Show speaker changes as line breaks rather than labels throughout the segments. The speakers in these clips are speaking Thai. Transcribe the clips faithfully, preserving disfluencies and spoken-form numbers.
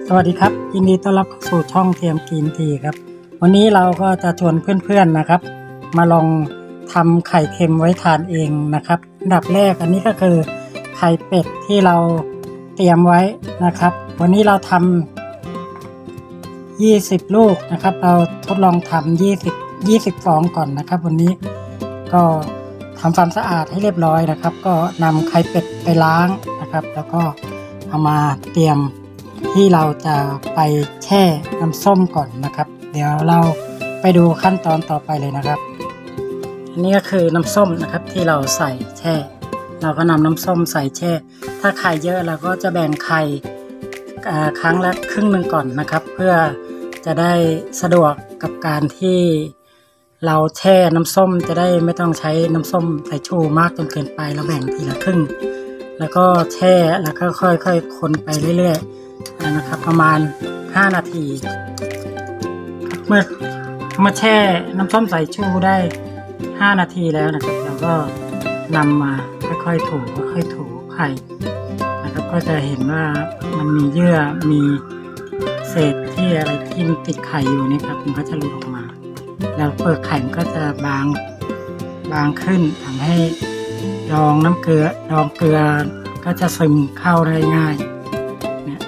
สวัสดีครับยินดีต้อนรับเข้าสู่ช่องเทียมกินทีครับวันนี้เราก็จะชวนเพื่อนๆนะครับมาลองทำไข่เค็มไว้ทานเองนะครับอันดับแรกอันนี้ก็คือไข่เป็ดที่เราเตรียมไว้นะครับวันนี้เราทำยี่สิบลูกนะครับเราทดลองทำยี่สิบ ยี่สิบฟองก่อนนะครับวันนี้ก็ทำความสะอาดให้เรียบร้อยนะครับก็นำไข่เป็ดไปล้างนะครับแล้วก็เอามาเตรียมที่เราจะไปแช่น้ำส้มก่อนนะครับเดี๋ยวเราไปดูขั้นตอนต่อไปเลยนะครับอันนี้ก็คือน้ำส้มนะครับที่เราใส่แช่เราก็นำน้ำส้มใส่แช่ถ้าไข่เยอะเราก็จะแบ่งไข่ครั้งละครึ่งหนึ่งก่อนนะครับเพื่อจะได้สะดวกกับการที่เราแช่น้ำส้มจะได้ไม่ต้องใช้น้ำส้มสายชูมากจนเกินไปเราแบ่งทีละครึ่งแล้วก็แช่แล้วก็ค่อยๆคนไปเรื่อยๆนะครับประมาณห้านาทีเมื่อเมื่อแช่น้ำส้มสายชูได้ห้านาทีแล้วนะครับเราก็นำมาค่อยๆถูค่อยๆถูไข่นะครับก็จะเห็นว่ามันมีเยื่อมีเศษที่อะไรที่มันติดไข่อยู่นี่ครับมันก็จะหลุดออกมาแล้วเปลือกไข่มันก็จะบางบางขึ้นทำให้ดองน้ำเกลือดองเกลือก็จะซึมเข้าได้ง่ายเนี่ย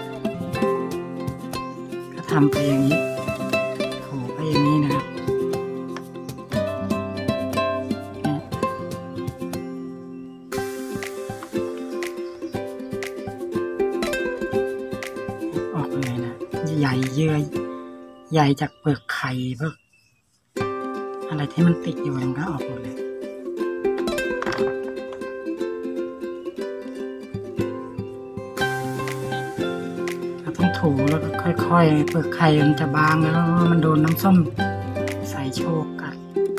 ก็ทำไปอย่างนี้ถูไปอย่างนี้นะครับออกเลยนะใหญ่เยื่อใหญ่จากเปลือกไข่พวกอะไรที่มันติดอยู่มันก็ออกหมดเลยเราต้องถูแล้วก็ค่อยๆเปลือกไข่มันจะบางแล้วมันโดนน้ำส้มใส่โชกกัด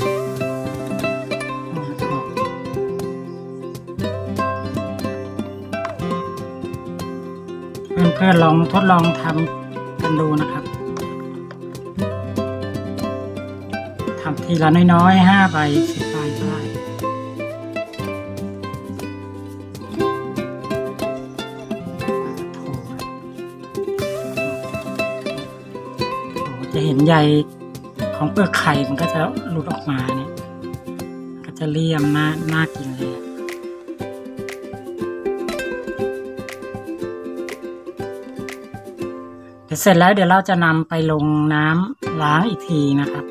เพื่อนๆลองทดลองทำกันดูนะครับทำทีละน้อยๆห้าใบสิบใบก็ได้จะเห็นใยของเปลือกไข่มันก็จะหลุดออกมาเนี่ยก็จะเลี่ยมน่าน่ากินเลยเดี๋ยวเสร็จแล้วเดี๋ยวเราจะนำไปลงน้ำล้างอีกทีนะครับ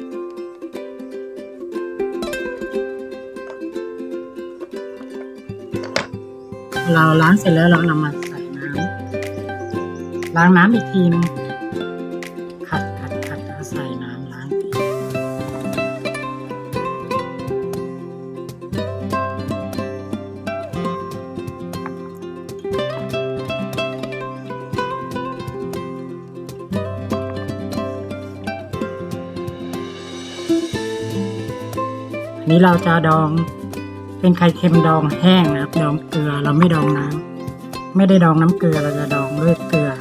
เราล้างเสร็จแล้วเรานำมาใส่น้ำล้างน้ำอีกทีนึงขัดขัดขัดแล้วใส่น้ำล้างอันนี้เราจะดองเป็นไข่เค็มดองแห้งนะครับดองเกลือเราไม่ดองน้ำไม่ได้ดองน้ำเกลือเราจะดองด้วยเกลือ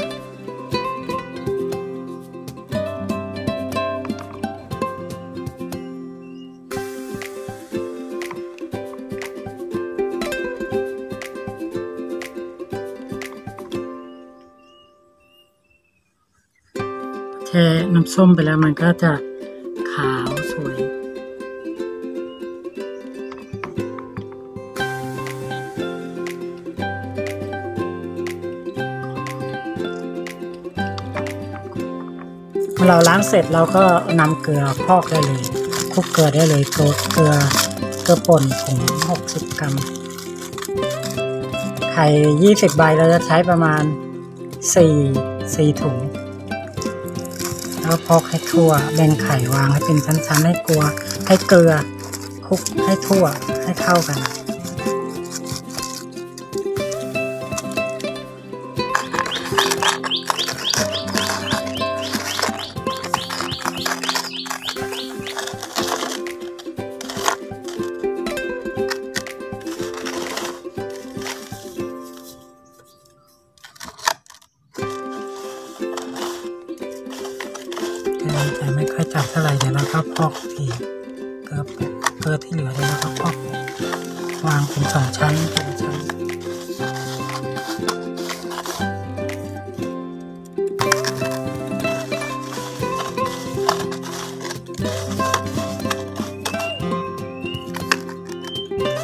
แช่น้ำส้มไปแล้วมันก็จะขาวสวยเราล้างเสร็จเราก็นำเกลือพอกได้เลยคลุกเกลือได้เลยเกลือเกลือเกลือป่นถุงหกสิบกรัมไข่ยี่สิบใบเราจะใช้ประมาณสี่สี่ถุงแล้วพอกให้ทั่วแบ่งไข่วางให้เป็นชั้นๆให้กลัวให้เกลือคลุกให้ทั่วให้เข้ากันจะไม่ค่อยจับเท่าไหร่เดี๋ยวเราก็พอกทีเกลือเกลือที่เหลือเดี๋ยวเราก็พอกวางเป็นสองชั้นเป็นชั้น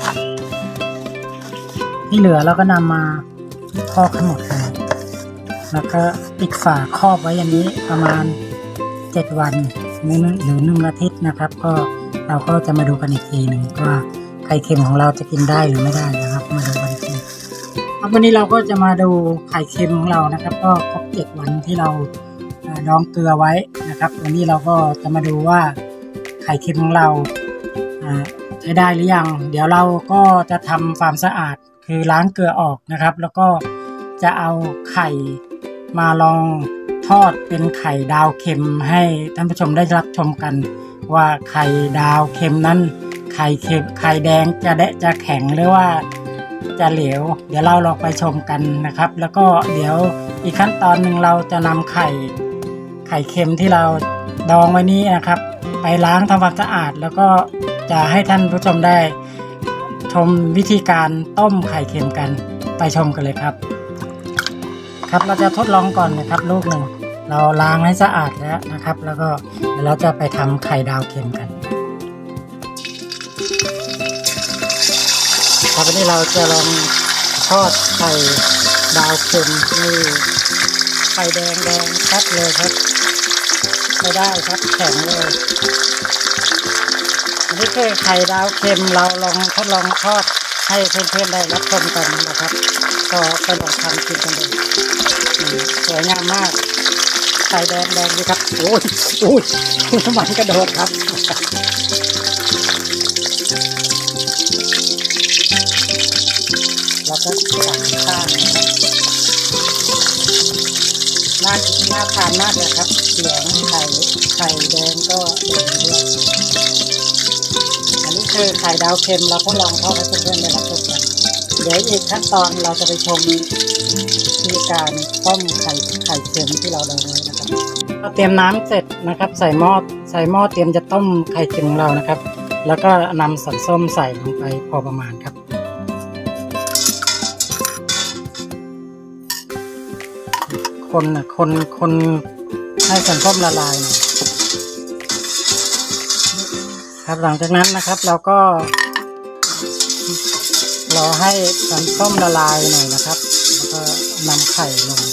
ที่เหลือเราก็นำมาพอกให้หมดเลยแล้วก็ปิดฝาครอบไว้อย่างนี้ประมาณเจ็ดวันหรือหนึ่งอาทิตย์นะครับก็เราก็จะมาดูกันอีกทีหนึ่งว่าไข่เค็มของเราจะกินได้หรือไม่ได้นะครับมาดูกันอีกทีวันนี้เราก็จะมาดูไข่เค็มของเรานะครับก็ครบเจ็ดวันที่เราดองเกลือไว้นะครับวันนี้เราก็จะมาดูว่าไข่เค็มของเราใช้ได้หรือยังเดี๋ยวเราก็จะทำความสะอาดคือล้างเกลือออกนะครับแล้วก็จะเอาไข่มาลองทอดเป็นไข่ดาวเค็มให้ท่านผู้ชมได้รับชมกันว่าไข่ดาวเค็มนั้นไข่เค็มไข่แดงจะแดะจะแข็งหรือว่าจะเหลวเดี๋ยวเราลองไปชมกันนะครับแล้วก็เดี๋ยวอีกขั้นตอนหนึ่งเราจะนำไข่ไข่เค็มที่เราดองไว้นี้นะครับไปล้างทำความสะอาดแล้วก็จะให้ท่านผู้ชมได้ชมวิธีการต้มไข่เค็มกันไปชมกันเลยครับครับเราจะทดลองก่อนนะครับลูกหนึ่งเราล้างให้สะอาดแล้วนะครับแล้วก็เดี๋ยวเราจะไปทำไข่ดาวเค็มกันครับวันนี้เราจะลองทอดไข่ดาวเค็มนี่ไข่แดงแดงชัดเลยครับไม่ได้ครับแข็งเลยอันนี้คือไข่ดาวเค็มเราลองทดลองทอดให้เพื่อนๆได้รับชมกันนะครับก็ไปลองทำกินกันเลยสวยงามมากไข่แดงแดงดีครับโอ้ยโอ้ยน้ำมันกระโดดครับแล้วก็ตักข้างน่าน่าทานมากเลยครับเหลืองไข่ไข่แดงก็แดงด้วยอันนี้คือไข่ดาวเค็มเราทดลองทอดให้เพื่อนๆได้รับชมกันเดี๋ยวอีกขั้นตอนเราจะไปชมวิธีการต้มไข่ไข่เค็มที่เราดองไว้นะครับเราเตรียมน้ำเสร็จนะครับใส่หม้อใส่หม้อเตรียมจะต้มไข่เค็มของเรานะครับแล้วก็นำสันส้มใส่ลงไปพอประมาณครับคนนะคนคนให้สันส้มละลายนะครับหลังจากนั้นนะครับเราก็รอให้สันส้มละลายหน่อยนะครับแล้วก็นำไข่ลง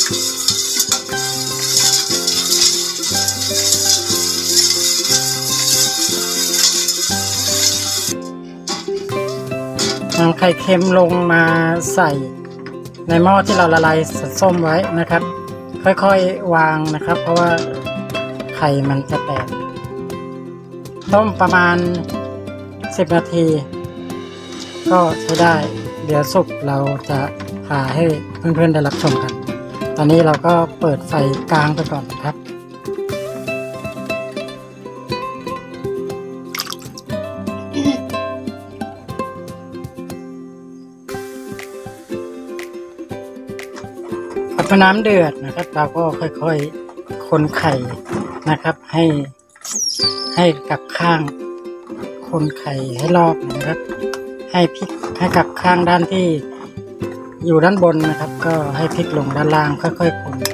นำไข่เค็มลงมาใส่ในหม้อที่เราละลายสันส้มไว้นะครับค่อยๆวางนะครับเพราะว่าไข่มันจะแตกต้มประมาณสิบนาทีก็ใช้ได้เดี๋ยวสุกเราจะพาให้เพื่อนๆได้รับชมกันตอนนี้เราก็เปิดไฟกลางไปก่อนครับพอน้ำเดือดนะครับเราก็ค่อยๆคนไข่นะครับให้ให้กับข้างคนไข่ให้รอบนะครับให้พลิกให้กับข้างด้านที่อยู่ด้านบนนะครับก็ให้พลิกลงด้านล่างค่อยๆคน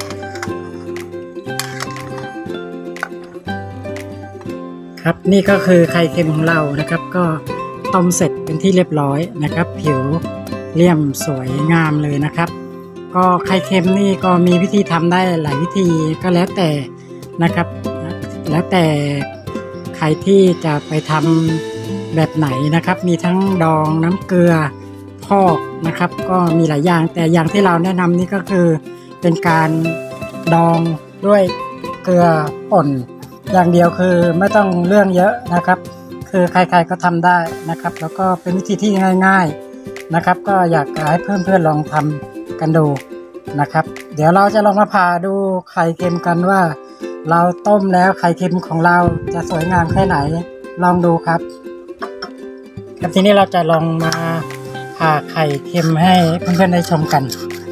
ครับนี่ก็คือไข่เค็มของเรานะครับก็ต้มเสร็จเป็นที่เรียบร้อยนะครับผิวเลี่ยมสวยงามเลยนะครับก็ไข่เค็มนี่ก็มีวิธีทำได้หลายวิธีก็แล้วแต่นะครับแล้วแต่ใครที่จะไปทำแบบไหนนะครับมีทั้งดองน้ำเกลือพอกนะครับก็มีหลายอย่างแต่อย่างที่เราแนะนำนี่ก็คือเป็นการดองด้วยเกลือป่นอย่างเดียวคือไม่ต้องเรื่องเยอะนะครับคือใครๆก็ทำได้นะครับแล้วก็เป็นวิธีที่ง่ายๆนะครับก็อยากให้เพื่อนๆลองทำกันดูนะครับเดี๋ยวเราจะลองมาผ่าดูไข่เค็มกันว่าเราต้มแล้วไข่เค็มของเราจะสวยงามแค่ไหนลองดูครับครับทีนี้เราจะลองมาผ่าไข่เค็มให้เพื่อนๆได้ชมกัน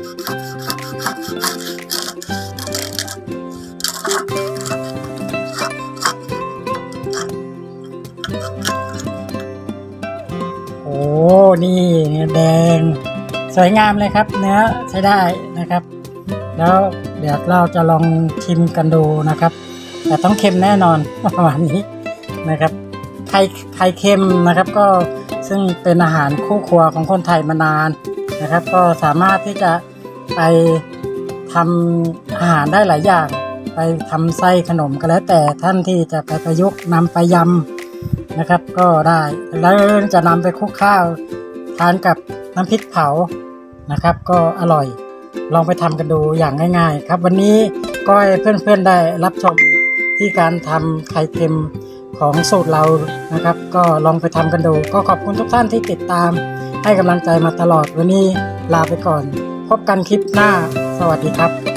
โอ้นี่แดงสวยงามเลยครับเนื้อใช้ได้นะครับแล้วเดี๋ยวเราจะลองชิมกันดูนะครับแต่ต้องเค็มแน่นอนประมาณนี้นะครับไข่ไข่เค็มนะครับก็ซึ่งเป็นอาหารคู่ครัวของคนไทยมานานนะครับก็สามารถที่จะไปทำอาหารได้หลายอย่างไปทำไส้ขนมก็แล้วแต่ท่านที่จะไปประยุกต์นำไปยำนะครับก็ได้แล้วจะนำไปคลุกข้าวทานกับน้ำพริกเผานะครับก็อร่อยลองไปทำกันดูอย่างง่ายๆครับวันนี้ก็ให้เพื่อนๆได้รับชมที่การทำไข่เค็มของสูตรเรานะครับก็ลองไปทำกันดูก็ขอบคุณทุกท่านที่ติดตามให้กำลังใจมาตลอดวันนี้ลาไปก่อนพบกันคลิปหน้าสวัสดีครับ